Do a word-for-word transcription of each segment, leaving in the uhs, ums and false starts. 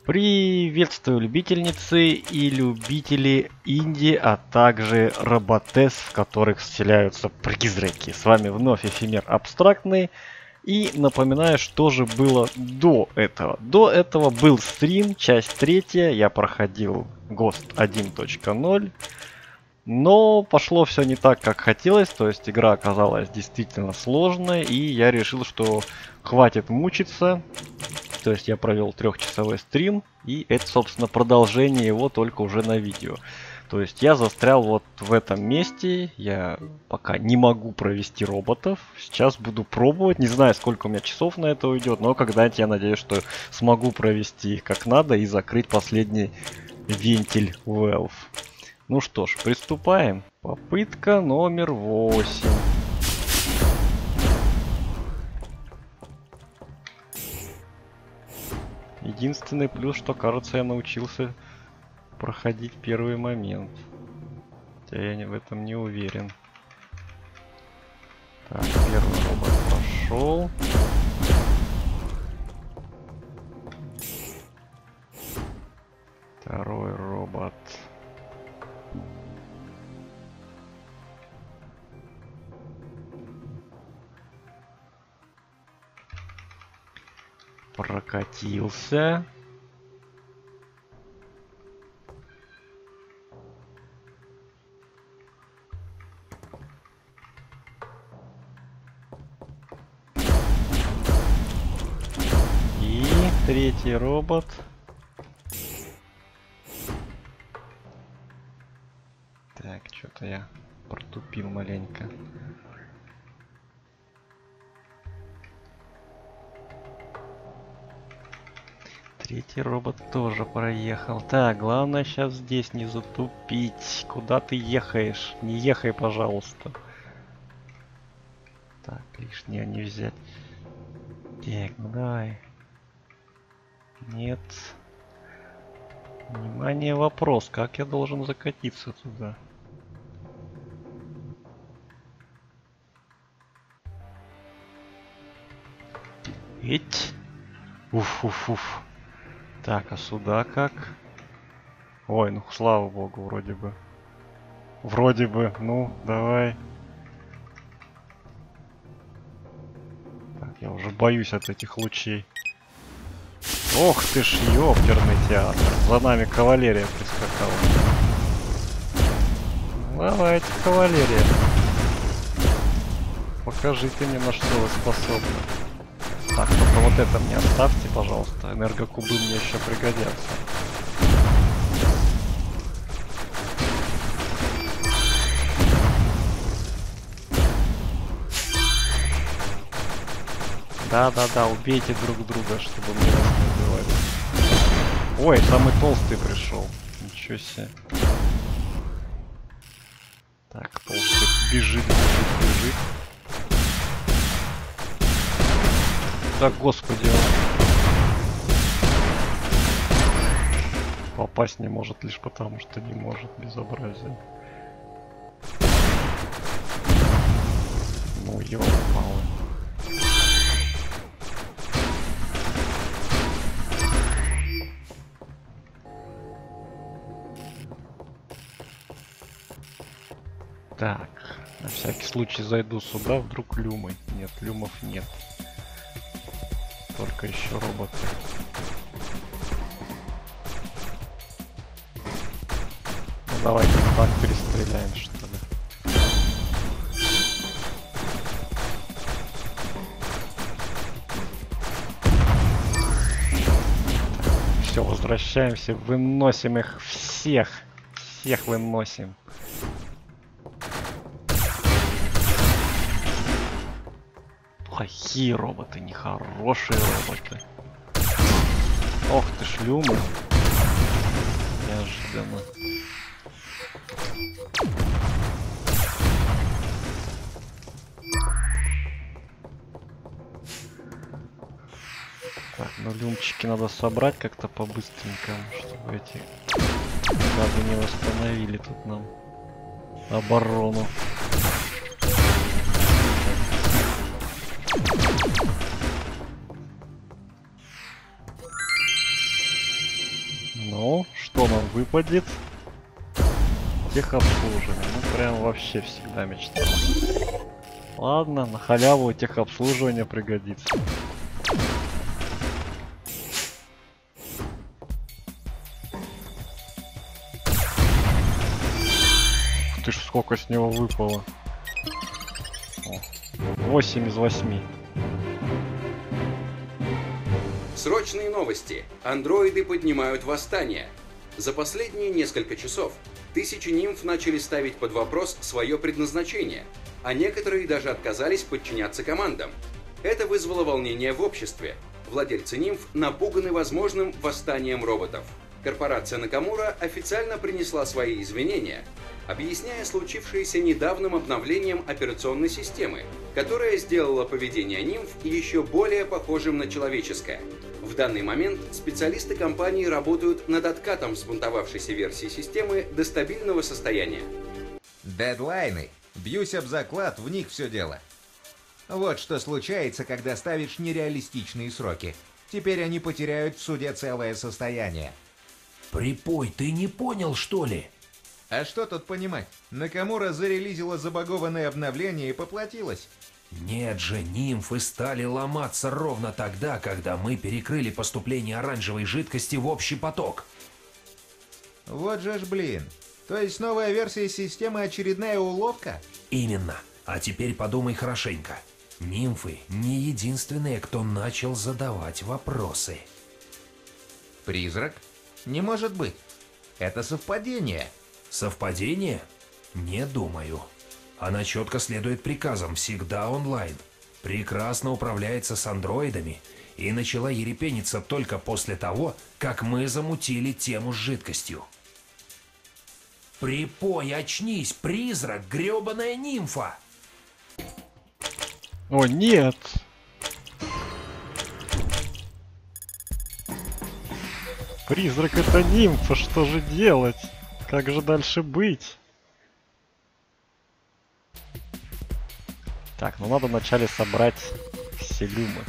Приветствую любительницы и любители инди, а также роботес, в которых вселяются призраки. С вами вновь Эфемер Абстрактный. И напоминаю, что же было до этого. До этого был стрим, часть третья. Я проходил гост один точка ноль. Но пошло все не так, как хотелось. То есть игра оказалась действительно сложной. И я решил, что хватит мучиться. То есть я провел трехчасовой стрим, и это, собственно, продолжение его только уже на видео. То есть я застрял вот в этом месте, я пока не могу провести роботов. Сейчас буду пробовать, не знаю, сколько у меня часов на это уйдет, но когда-нибудь я надеюсь, что смогу провести их как надо и закрыть последний вентиль Valve. Ну что ж, приступаем. Попытка номер восемь. Единственный плюс, что, кажется, я научился проходить первый момент. Хотя я не, в этом не уверен. Так, первый робот прошел. Второй робот. Прокатился. И третий робот. Так, что-то я протупил маленько. Третий робот тоже проехал. Так, главное сейчас здесь не затупить. Куда ты ехаешь? Не ехай, пожалуйста. Так, лишнее не взять. Так, ну давай. Нет. Внимание, вопрос. Как я должен закатиться туда? Эть. Уф-уф-уф. Так, а сюда как? Ой, ну слава богу, вроде бы. Вроде бы, ну, давай. Так, я уже боюсь от этих лучей. Ох ты ж, ёперный театр. За нами кавалерия прискакала. Давайте, кавалерия. Покажите мне, на что вы способны. Так, только вот это мне оставьте, пожалуйста. Энергокубы мне еще пригодятся. Да-да-да, убейте друг друга, чтобы мне вас не убивали. Ой, самый толстый пришел. Ничего себе. Так, толстый бежит, бежит, бежит. Да господи, он попасть не может лишь потому, что не может. Безобразие. Ну ёлки-палы. Так, на всякий случай зайду сюда, вдруг люмы. Нет, люмов нет. Только еще роботы. Ну, давайте так перестреляем, что ли. Все, возвращаемся, выносим их всех. Всех выносим. Плохие роботы, нехорошие роботы. Ох ты ж, люмы. Неожиданно. Так, ну люмчики надо собрать как-то по-быстренькому, чтобы эти гады не восстановили тут нам оборону. Ну, что нам выпадет? Техобслуживание. Ну, прям вообще всегда мечтал. Ладно, на халяву техобслуживание пригодится. Ты ж сколько с него выпало? восемь из восьми. Срочные новости. Андроиды поднимают восстание. За последние несколько часов тысячи нимф начали ставить под вопрос свое предназначение, а некоторые даже отказались подчиняться командам. Это вызвало волнение в обществе. Владельцы нимф напуганы возможным восстанием роботов. Корпорация Накамура официально принесла свои извинения, объясняя случившееся недавним обновлением операционной системы, которая сделала поведение нимф еще более похожим на человеческое. В данный момент специалисты компании работают над откатом взбунтовавшейся версии системы до стабильного состояния. Дедлайны. Бьюсь об заклад, в них все дело. Вот что случается, когда ставишь нереалистичные сроки. Теперь они потеряют в суде целое состояние. Припой, ты не понял, что ли? А что тут понимать? Накамура зарелизила забагованное обновление и поплатилась. Нет же, нимфы стали ломаться ровно тогда, когда мы перекрыли поступление оранжевой жидкости в общий поток. Вот же ж блин. То есть новая версия системы очередная уловка? Именно. А теперь подумай хорошенько. Нимфы не единственные, кто начал задавать вопросы. Призрак? Не может быть. Это совпадение. Совпадение? Не думаю. Она четко следует приказам, всегда онлайн. Прекрасно управляется с андроидами и начала ерепениться только после того, как мы замутили тему с жидкостью. Припой, очнись, призрак, гребаная нимфа! О, нет! Призрак это нимфа, что же делать? Как же дальше быть? Так, ну надо вначале собрать все люмы.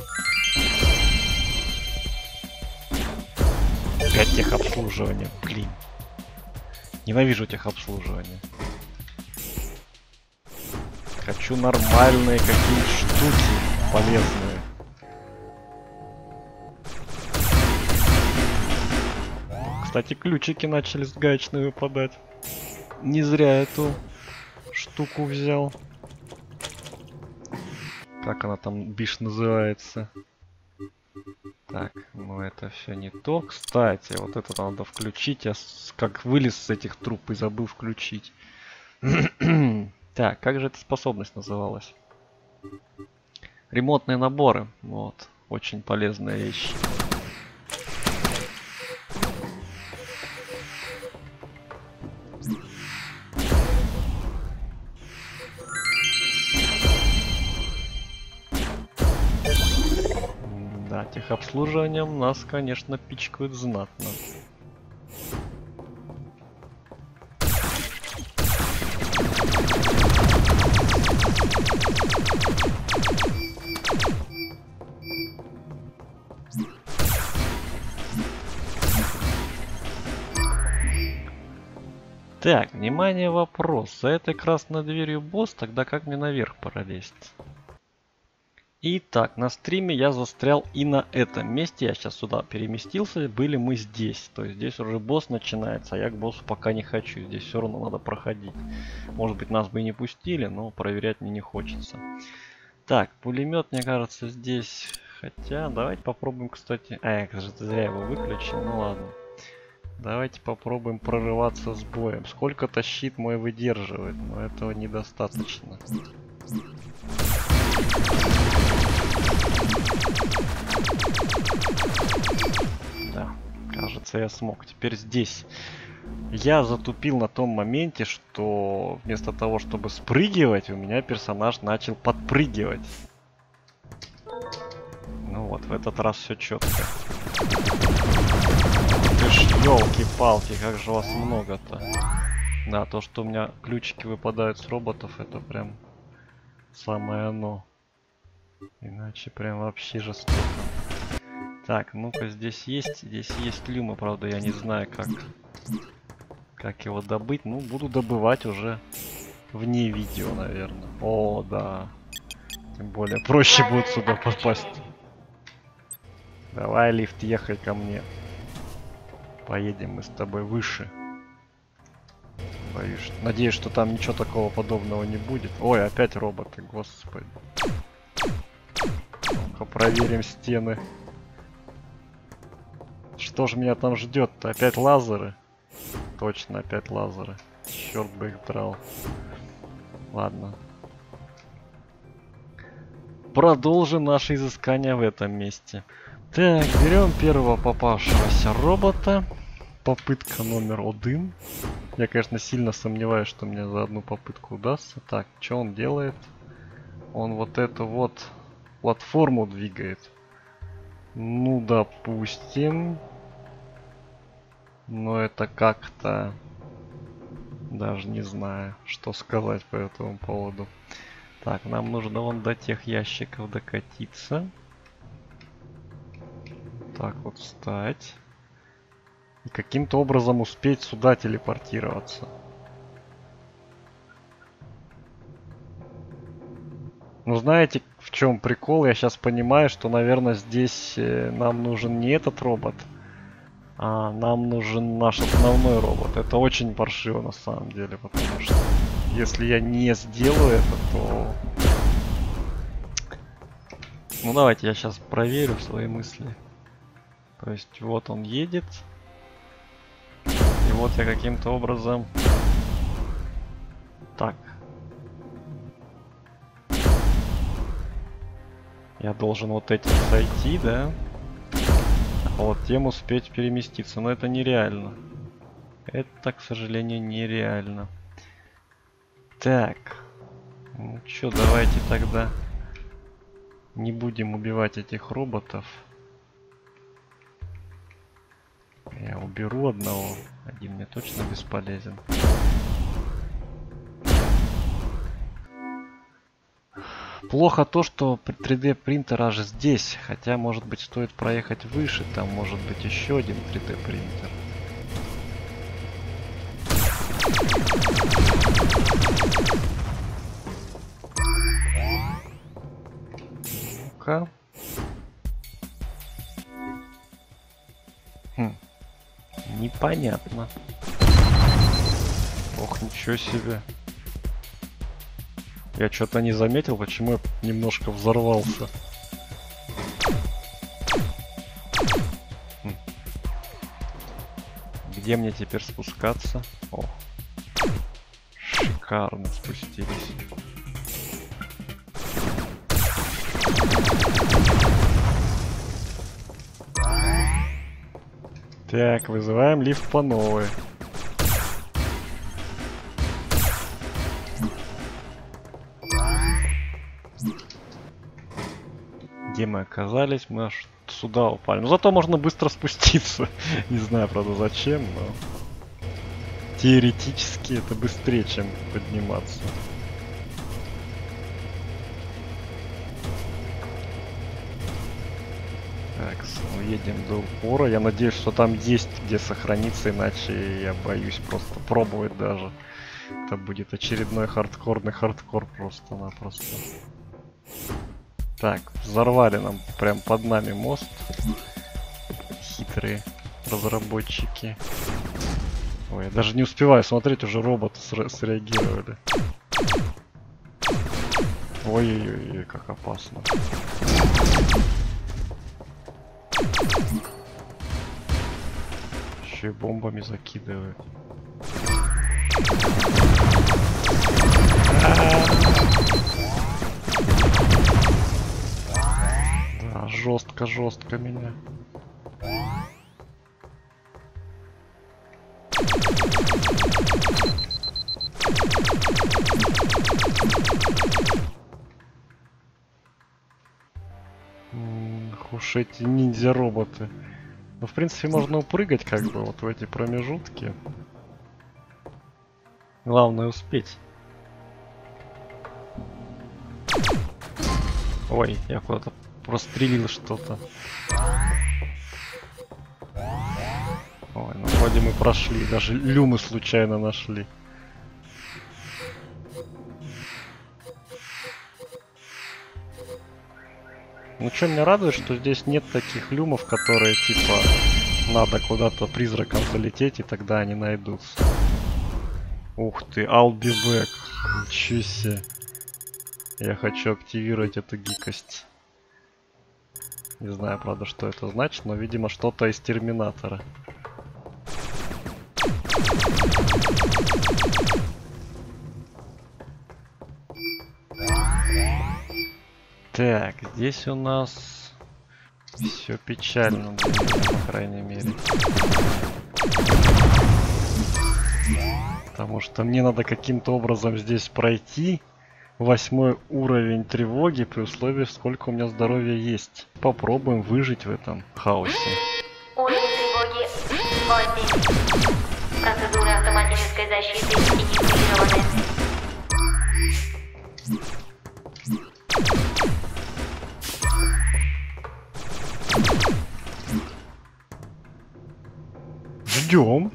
Опять техобслуживание, блин. Ненавижу техобслуживание. Хочу нормальные какие-нибудь штуки полезные. Кстати, ключики начали с гаечной выпадать. Не зря эту штуку взял. Как она там, биш, называется? Так, ну это все не то. Кстати, вот это надо включить. Я с... как вылез с этих труб и забыл включить. Так, как же эта способность называлась? Ремонтные наборы. Вот, очень полезная вещь. Да, техобслуживанием нас, конечно, пичкают знатно. Так, внимание, вопрос. За этой красной дверью босс, тогда как мне наверх пролезть? Итак, на стриме я застрял и на этом месте. Я сейчас сюда переместился, были мы здесь. То есть здесь уже босс начинается, а я к боссу пока не хочу. Здесь все равно надо проходить. Может быть, нас бы и не пустили, но проверять мне не хочется. Так, пулемет, мне кажется, здесь. Хотя, давайте попробуем, кстати... А, я, кажется, зря его выключил, ну ладно. Давайте попробуем прорываться с боем. Сколько-то щит мой выдерживает, но этого недостаточно. Да, кажется, я смог. Теперь здесь. Я затупил на том моменте, что вместо того, чтобы спрыгивать, у меня персонаж начал подпрыгивать. Ну вот, в этот раз все четко. Ты ж, елки-палки, как же вас много-то. Да, то, что у меня ключики выпадают с роботов, это прям самое оно. Иначе прям вообще жестоко. Так, ну-ка, здесь есть, здесь есть люма, правда, я не знаю, как, как его добыть. Ну, буду добывать уже вне видео, наверное. О, да. Тем более, проще будет сюда попасть. Давай, лифт, ехай ко мне. Поедем мы с тобой выше. Боюсь. Надеюсь, что там ничего такого подобного не будет. Ой, опять роботы, господи. Ну-ка, проверим стены. Что же меня там ждет-то? Опять лазеры? Точно, опять лазеры. Черт бы их драл. Ладно. Продолжим наше изыскание в этом месте. Так, берем первого попавшегося робота. Попытка номер один. Я, конечно, сильно сомневаюсь, что мне за одну попытку удастся. Так, что он делает? Он вот эту вот платформу двигает. Ну, допустим. Но это как-то... Даже не знаю, что сказать по этому поводу. Так, нам нужно вон до тех ящиков докатиться. Так вот встать. И каким-то образом успеть сюда телепортироваться. Ну, знаете, в чем прикол? Я сейчас понимаю, что, наверное, здесь э, нам нужен не этот робот, а нам нужен наш основной робот. Это очень паршиво на самом деле, потому что если я не сделаю это, то... Ну, давайте я сейчас проверю свои мысли. То есть, вот он едет. И вот я каким-то образом... Так. Я должен вот этим сойти, да? А вот тем успеть переместиться. Но это нереально. Это, к сожалению, нереально. Так. Ну чё, давайте тогда не будем убивать этих роботов. Я уберу одного. Один мне точно бесполезен. Плохо то, что три дэ принтер аж здесь. Хотя, может быть, стоит проехать выше. Там может быть еще один три дэ принтер. Ну-ка. Хм. Непонятно. Ох, ничего себе. Я что-то не заметил, почему я немножко взорвался. Хм. Где мне теперь спускаться? О, шикарно спустились. Так, вызываем лифт по новой. Где мы оказались? Мы аж сюда упали. Но зато можно быстро спуститься. Не знаю, правда, зачем, но... Теоретически это быстрее, чем подниматься. Так, едем до упора. Я надеюсь, что там есть где сохраниться, иначе я боюсь просто пробовать даже. Это будет очередной хардкорный хардкор просто-напросто. Так, взорвали нам прям под нами мост. Хитрые разработчики. Ой, я даже не успеваю смотреть, уже роботы среагировали. Ой-ой-ой, как опасно. Еще и бомбами закидывают. Да, жестко-жестко меня. Уж эти ниндзя-роботы. Ну, в принципе, можно упрыгать как бы вот в эти промежутки. Главное успеть. Ой, я куда-то прострелил что-то. Вроде мы прошли, даже люмы случайно нашли. Ну что меня радует, что здесь нет таких люмов, которые типа надо куда-то призраком залететь, и тогда они найдутся. Ух ты, I'll be back. Ничего себе. Я хочу активировать эту гикость. Не знаю, правда, что это значит, но, видимо, что-то из Терминатора. Так, здесь у нас все печально, по крайней мере. Потому что мне надо каким-то образом здесь пройти восьмой уровень тревоги при условии, сколько у меня здоровья есть. Попробуем выжить в этом хаосе. Уровень тревоги восемь. Процедуры автоматической защиты инициированы. Ждем.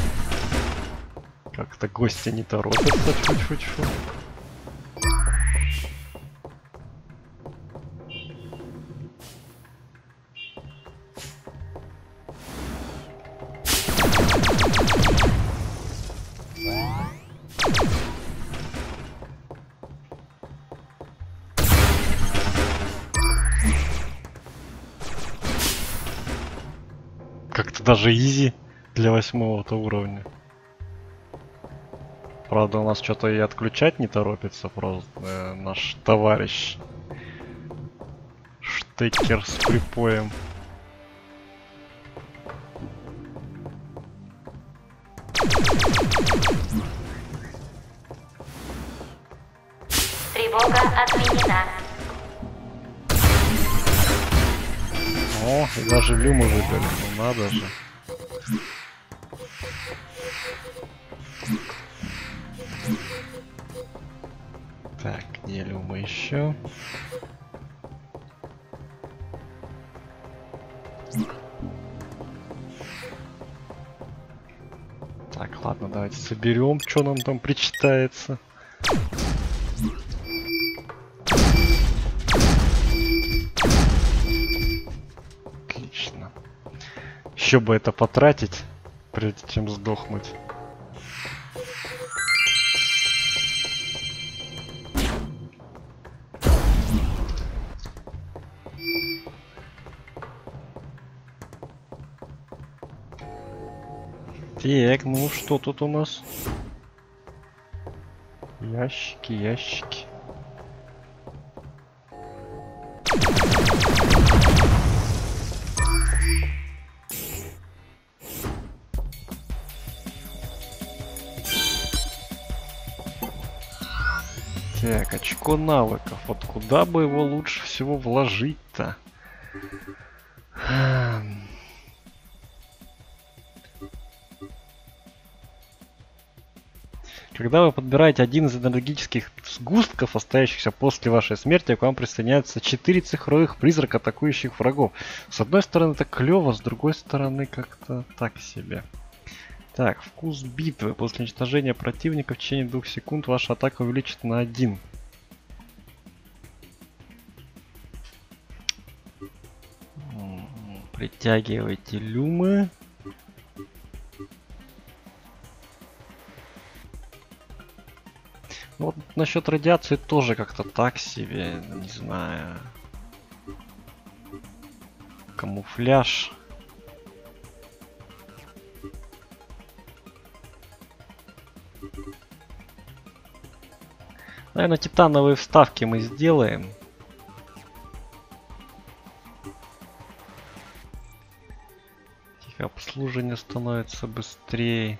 Как-то гости не торопятся. Чуть-чуть. Как-то даже изи для восьмого-то уровня. Правда, у нас что-то и отключать не торопится просто э, наш товарищ Штекер с припоем. Тревога отменена. О, и даже люмы выбили, ну надо же. Так, где люмы еще? Так, ладно, давайте соберем, что нам там причитается. Отлично. Еще бы это потратить, прежде чем сдохнуть. Так, ну что тут у нас? Ящики, ящики. Так, очко навыков. Вот куда бы его лучше всего вложить-то? Когда вы подбираете один из энергетических сгустков, остающихся после вашей смерти, к вам присоединяются четыре цифровых призрака, атакующих врагов. С одной стороны это клево, с другой стороны как-то так себе. Так, вкус битвы. После уничтожения противника в течение двух секунд ваша атака увеличится на один. Притягивайте люмы. Ну, вот насчет радиации тоже как-то так себе, не знаю. Камуфляж. Наверное, титановые вставки мы сделаем. Тихо, обслуживание становится быстрее.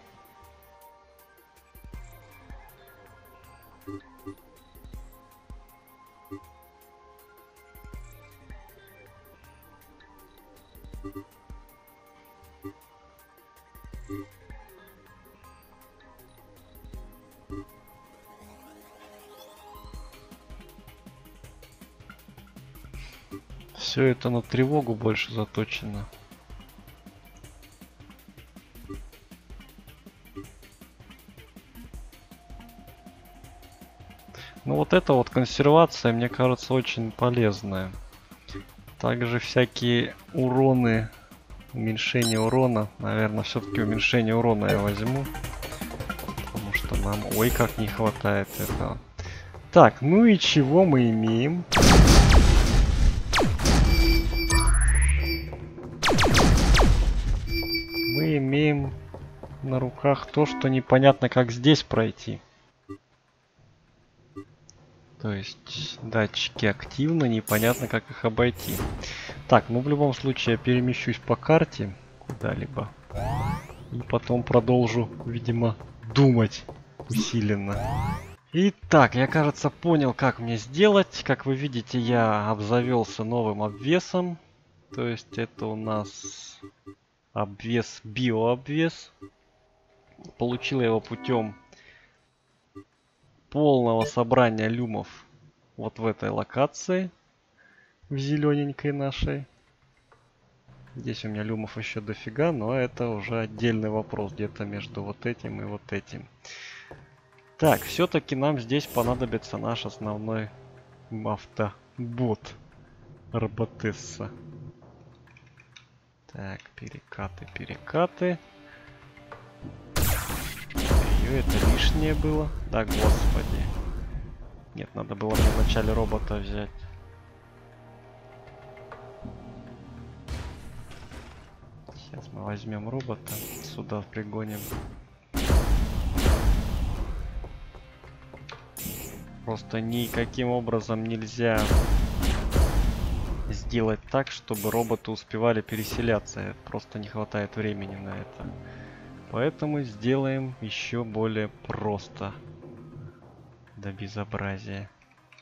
Все это на тревогу больше заточено. Ну вот эта вот консервация, мне кажется, очень полезная. Также всякие уроны, уменьшение урона. Наверное, все-таки уменьшение урона я возьму. Потому что нам, ой, как не хватает этого. Так, ну и чего мы имеем? Мы имеем на руках то, что непонятно, как здесь пройти. То есть датчики активны, непонятно, как их обойти. Так, ну в любом случае я перемещусь по карте куда-либо. И потом продолжу, видимо, думать усиленно. Итак, я, кажется, понял, как мне сделать. Как вы видите, я обзавелся новым обвесом. То есть это у нас обвес, биообвес. Получил я его путем полного собрания люмов вот в этой локации, в зелененькой нашей. Здесь у меня люмов еще дофига, но это уже отдельный вопрос, где-то между вот этим и вот этим. Так, все-таки нам здесь понадобится наш основной автобот Роботесса. Так, перекаты, перекаты. Это лишнее было. Да, господи. Нет, надо было мне вначале робота взять. Сейчас мы возьмем робота. Сюда пригоним. Просто никаким образом нельзя сделать так, чтобы роботы успевали переселяться. Просто не хватает времени на это. Поэтому сделаем еще более просто. До безобразия.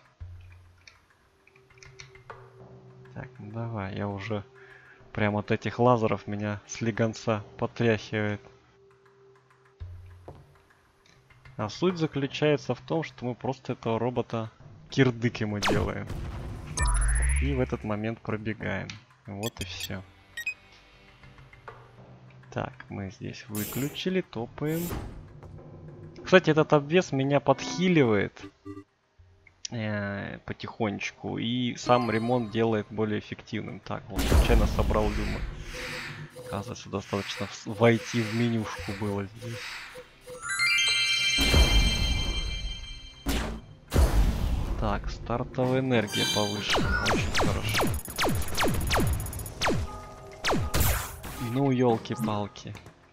Так, ну давай, я уже прям от этих лазеров меня с легонца потряхивает. А суть заключается в том, что мы просто этого робота кирдык ему делаем. И в этот момент пробегаем. Вот и все. Так, мы здесь выключили, топаем. Кстати, этот обвес меня подхиливает э, потихонечку. И сам ремонт делает более эффективным. Так, вот случайно собрал люмы. Оказывается, достаточно войти в менюшку было здесь. Так, стартовая энергия повышена. Очень хорошо. Ну, елки-палки.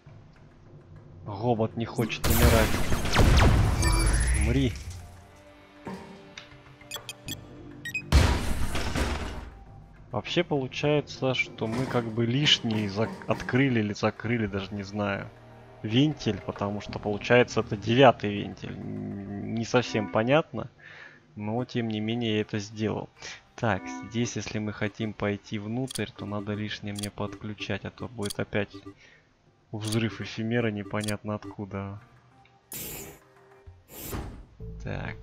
Робот не хочет умирать. Умри. Вообще получается, что мы как бы лишний открыли или закрыли, даже не знаю, вентиль, потому что получается это девятый вентиль. Не совсем понятно, но тем не менее я это сделал. Так, здесь, если мы хотим пойти внутрь, то надо лишнее мне подключать, а то будет опять взрыв эфемера непонятно откуда. Так.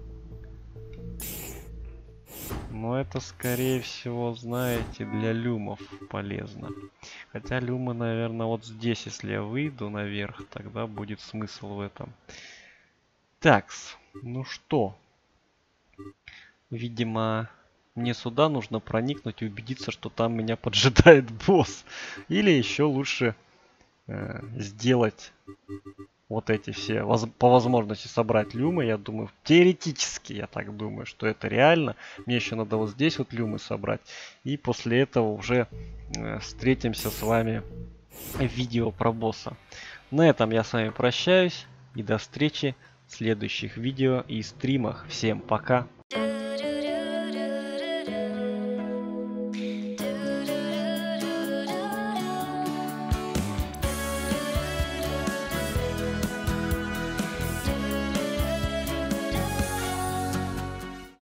Но это, скорее всего, знаете, для люмов полезно. Хотя люмы, наверное, вот здесь, если я выйду наверх, тогда будет смысл в этом. Такс, ну что? Видимо... Мне сюда нужно проникнуть и убедиться, что там меня поджидает босс. Или еще лучше э, сделать вот эти все, воз, по возможности собрать люмы. Я думаю, теоретически я так думаю, что это реально. Мне еще надо вот здесь вот люмы собрать. И после этого уже э, встретимся с вами в видео про босса. На этом я с вами прощаюсь. И до встречи в следующих видео и стримах. Всем пока!